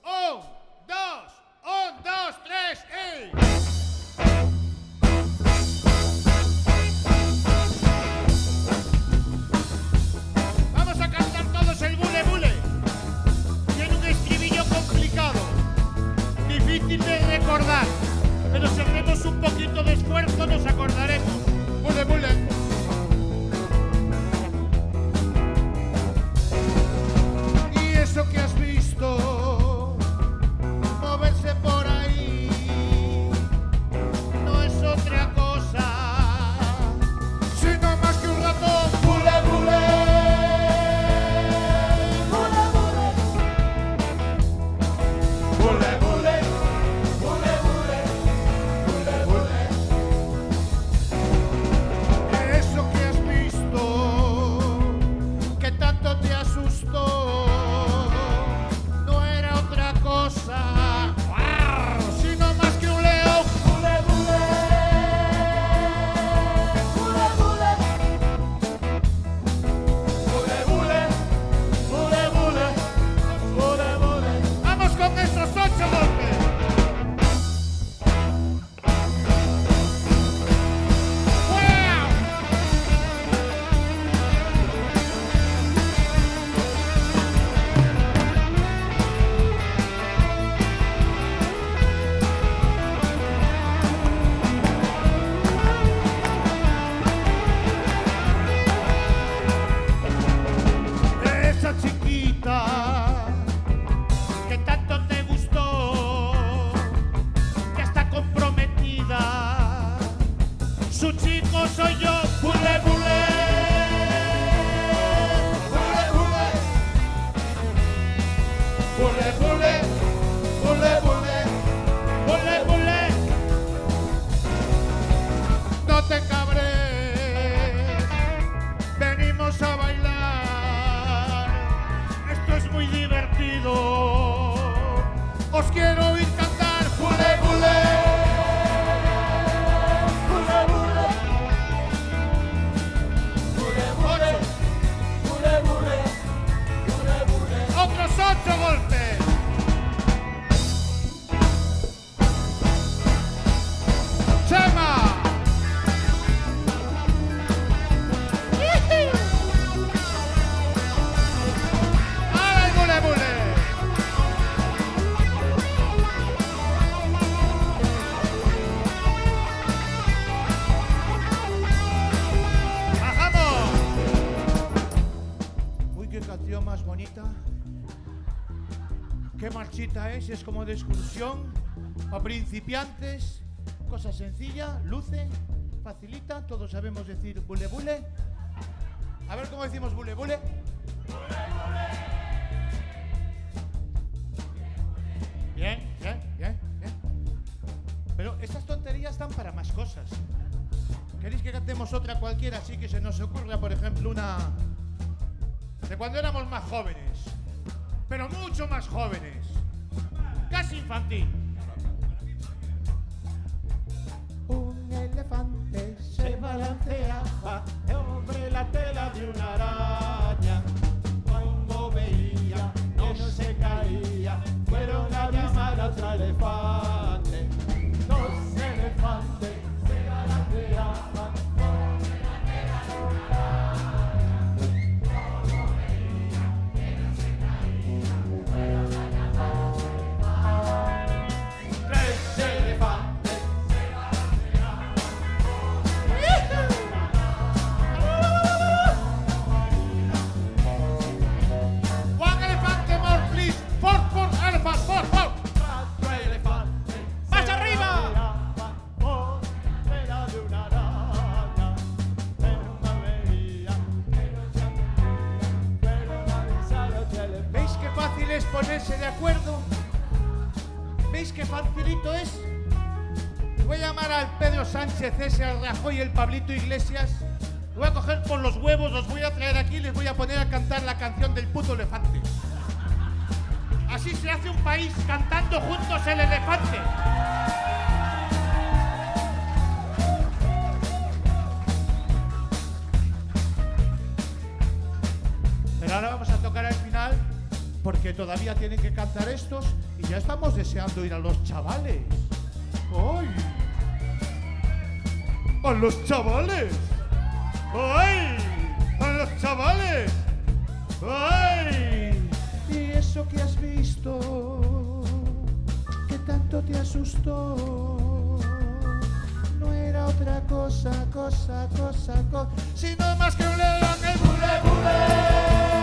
Un, dos, tres y... Vamos a cantar todos el bule bule. Tiene un estribillo complicado, difícil de recordar, pero si hacemos un poquito de esfuerzo nos acordaremos. Bule bule. Y eso que has visto moverse por ahí no es otra cosa sino más que un ratón. Bule bule. Bule bule. Bule bule. Bule bule. Bule bule. Eso que has visto que tanto te asustó no era otra cosa sino más que un león. Bule bule. Bule bule. Bule bule. Bule bule. Bule bule. Vamos con esos 8 golpes. ¡Wow! Esa chiquita que tanto te gustó, que está comprometida, su chico soy yo. Bule bule. Bule bule. Bule bule. Bule bule. Bule bule. No te cabres, venimos a bailar. Esto es muy divertido. Os quiero oír cantar. Bule bule. Bule bule. Bule bule. Bule bule. Bule bule. Otros 8 golpes. Chema. ¡Ahora el bule bule! ¡Bajamos! Uy, qué canción más bonita. Qué marchita es como de excursión para principiantes. Cosa sencilla, luce, facilita, todos sabemos decir bule bule. A ver cómo decimos bule bule. Bien, bien, bien, bien. Pero estas tonterías dan para más cosas. ¿Queréis que cantemos otra cualquiera así que se nos ocurra, por ejemplo, una de cuando éramos más jóvenes? Pero mucho más jóvenes. Casi infantil. Un elefante se balanceaba sobre la tela de una araña. Cuando veía que no se caía, fueron a llamar a otro elefante. 2 elefantes se balanceaban sobre la tela de una araña. Cuando veía que no se caía, fueron a llamar a otro elefante. 3 elefantes. One elephant more, please. 4 elephants, 4. ¡Más arriba! ¿Veis qué fácil es ponerse de acuerdo? ¿Veis qué facilito es? Voy a llamar al Pedro Sánchez, ese, al Rajoy y el Pablito Iglesias. Los voy a coger por los huevos, los voy a traer aquí y les voy a poner a cantar la canción del puto elefante. Así se hace un país, cantando juntos el elefante. porque todavía tienen que cantar estos y ya estamos deseando ir a los chavales. ¡Ay! ¡A los chavales! ¡Ay! ¡A los chavales! ¡Ay! Y eso que has visto, que tanto te asustó, no era otra cosa, sino más que un león, el bule bule.